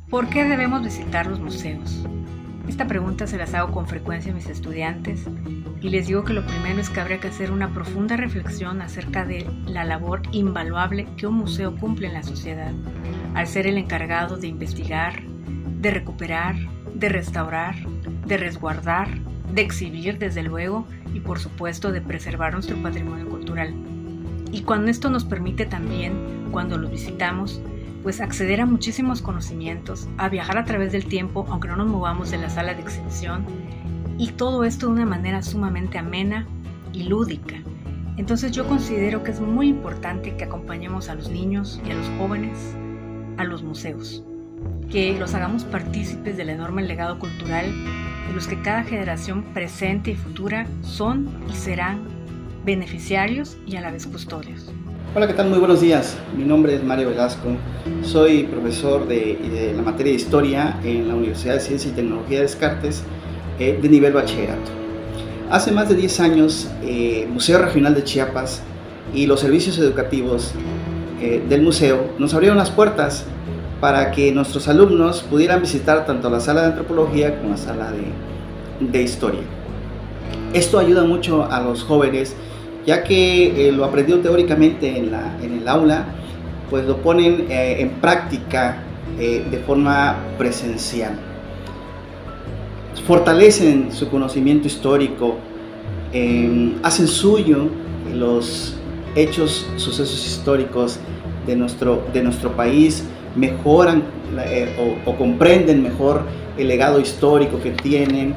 ¿Por qué debemos visitar los museos? Esta pregunta se las hago con frecuencia a mis estudiantes y les digo que lo primero es que habría que hacer una profunda reflexión acerca de la labor invaluable que un museo cumple en la sociedad, al ser el encargado de investigar, de recuperar, de restaurar, de resguardar, de exhibir desde luego y por supuesto de preservar nuestro patrimonio cultural. Y cuando esto nos permite también, cuando los visitamos, pues acceder a muchísimos conocimientos, a viajar a través del tiempo, aunque no nos movamos de la sala de exhibición, y todo esto de una manera sumamente amena y lúdica. Entonces yo considero que es muy importante que acompañemos a los niños y a los jóvenes a los museos, que los hagamos partícipes del enorme legado cultural de los que cada generación presente y futura son y serán beneficiarios y a la vez custodios. Hola, ¿qué tal? Muy buenos días. Mi nombre es Mario Velasco. Soy profesor de la materia de Historia en la Universidad de Ciencia y Tecnología de Descartes de nivel bachillerato. Hace más de 10 años, el Museo Regional de Chiapas y los servicios educativos del museo nos abrieron las puertas para que nuestros alumnos pudieran visitar tanto la sala de antropología como la sala de historia. Esto ayuda mucho a los jóvenes, ya que lo aprendido teóricamente en el aula, pues lo ponen en práctica de forma presencial. Fortalecen su conocimiento histórico, hacen suyo los hechos, sucesos históricos de nuestro país, mejoran o comprenden mejor el legado histórico que tienen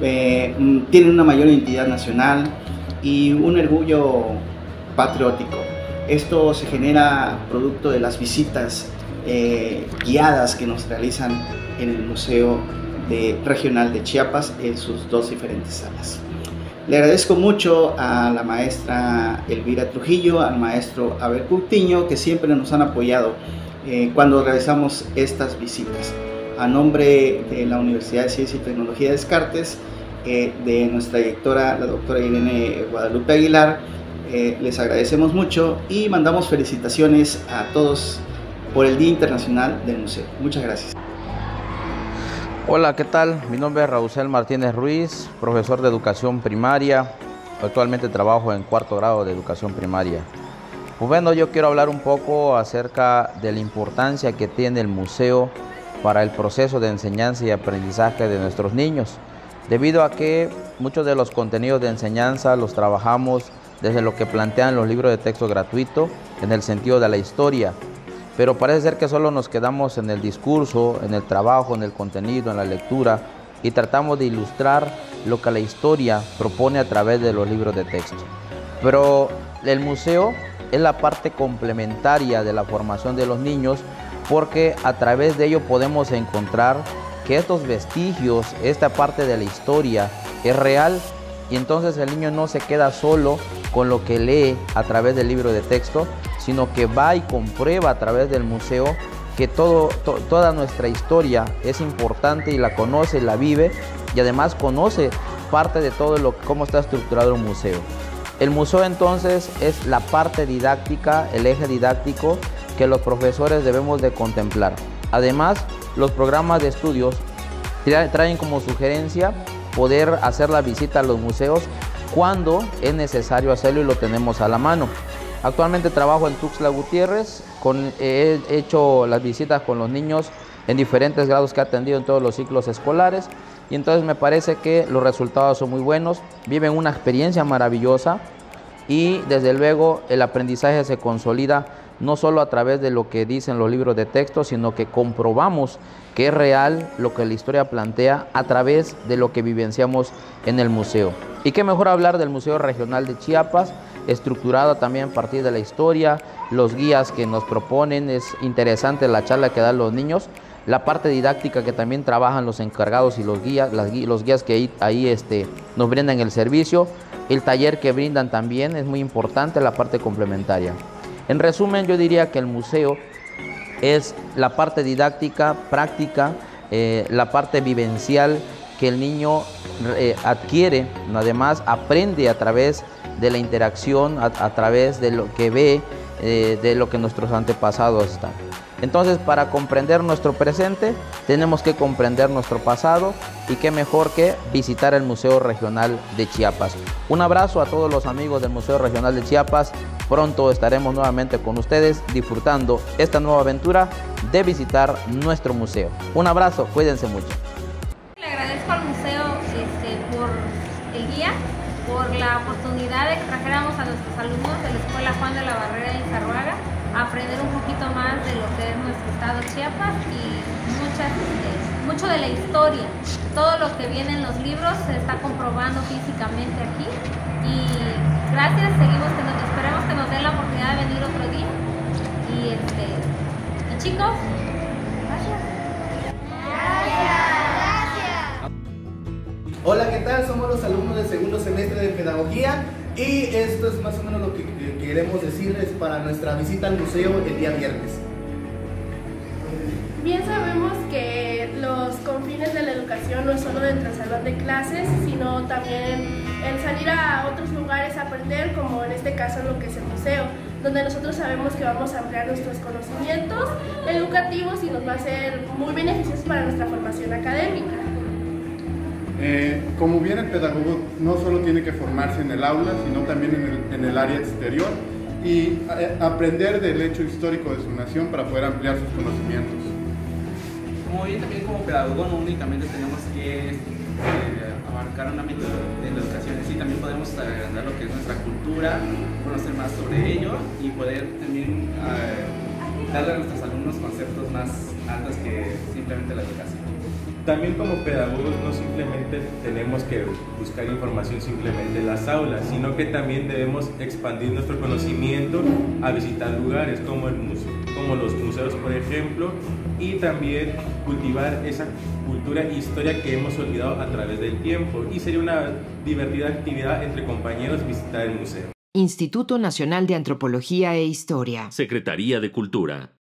una mayor identidad nacional y un orgullo patriótico. Esto se genera producto de las visitas guiadas que nos realizan en el Museo Regional de Chiapas en sus dos diferentes salas. Le agradezco mucho a la maestra Elvira Trujillo, al maestro Abel Coutinho, que siempre nos han apoyado cuando realizamos estas visitas. A nombre de la Universidad de Ciencia y Tecnología de Descartes, de nuestra directora, la doctora Irene Guadalupe Aguilar, les agradecemos mucho y mandamos felicitaciones a todos por el Día Internacional del Museo. Muchas gracias. Hola, ¿qué tal? Mi nombre es Raúl Martínez Ruiz, profesor de educación primaria. Actualmente trabajo en cuarto grado de educación primaria. Pues bueno, yo quiero hablar un poco acerca de la importancia que tiene el museo para el proceso de enseñanza y aprendizaje de nuestros niños, debido a que muchos de los contenidos de enseñanza los trabajamos desde lo que plantean los libros de texto gratuito en el sentido de la historia, pero parece ser que solo nos quedamos en el discurso, en el trabajo, en el contenido, en la lectura y tratamos de ilustrar lo que la historia propone a través de los libros de texto. Pero el museo es la parte complementaria de la formación de los niños, porque a través de ello podemos encontrar que estos vestigios, esta parte de la historia es real, y entonces el niño no se queda solo con lo que lee a través del libro de texto, sino que va y comprueba a través del museo que toda nuestra historia es importante y la conoce, la vive, y además conoce parte de todo cómo está estructurado un museo. El museo entonces es la parte didáctica, el eje didáctico que los profesores debemos de contemplar. Además, los programas de estudios traen como sugerencia poder hacer la visita a los museos cuando es necesario hacerlo y lo tenemos a la mano. Actualmente trabajo en Tuxtla Gutiérrez, he hecho las visitas con los niños en diferentes grados que he atendido en todos los ciclos escolares, y entonces me parece que los resultados son muy buenos, viven una experiencia maravillosa y desde luego el aprendizaje se consolida no solo a través de lo que dicen los libros de texto, sino que comprobamos que es real lo que la historia plantea a través de lo que vivenciamos en el museo. Y qué mejor hablar del Museo Regional de Chiapas, estructurado también a partir de la historia, los guías que nos proponen, es interesante la charla que dan los niños, la parte didáctica que también trabajan los encargados y los guías que ahí nos brindan el servicio, el taller que brindan también es muy importante, la parte complementaria. En resumen, yo diría que el museo es la parte didáctica, práctica, la parte vivencial que el niño adquiere, además aprende a través de la interacción, a través de lo que ve, de lo que nuestros antepasados están. Entonces, para comprender nuestro presente, tenemos que comprender nuestro pasado, y qué mejor que visitar el Museo Regional de Chiapas. Un abrazo a todos los amigos del Museo Regional de Chiapas. Pronto estaremos nuevamente con ustedes disfrutando esta nueva aventura de visitar nuestro museo. Un abrazo, cuídense mucho. Le agradezco al museo por el guía, por la oportunidad de que trajéramos a nuestros alumnos de la Escuela Juan de la Barrera de Izarruaga a aprender un poquito más de lo que es nuestro estado Chiapas y mucho de la historia. Todo lo que viene en los libros se está comprobando físicamente aquí y gracias, esperemos que nos den la oportunidad de venir otro día y chicos, gracias. Hola, ¿qué tal? Somos los alumnos del segundo semestre de Pedagogía y esto es más o menos lo que queremos decirles para nuestra visita al museo el día viernes. Bien sabemos que los confines de la educación no es solo dentro del salón de clases, sino también el salir a otros lugares a aprender, como en este caso lo que es el museo, donde nosotros sabemos que vamos a ampliar nuestros conocimientos educativos y nos va a ser muy beneficioso para nuestra formación académica. Como bien el pedagogo no solo tiene que formarse en el aula, sino también en el área exterior y aprender del hecho histórico de su nación para poder ampliar sus conocimientos. Como bien también como pedagogo no únicamente tenemos que abarcar un ámbito de la educación en sí, también podemos agrandar lo que es nuestra cultura, conocer más sobre ello y poder también darle a nuestros alumnos conceptos más altos que simplemente la educación. También como pedagogos no simplemente tenemos que buscar información simplemente en las aulas, sino que también debemos expandir nuestro conocimiento a visitar lugares como los museos, por ejemplo, y también cultivar esa cultura e historia que hemos olvidado a través del tiempo. Y sería una divertida actividad entre compañeros visitar el museo. Instituto Nacional de Antropología e Historia. Secretaría de Cultura.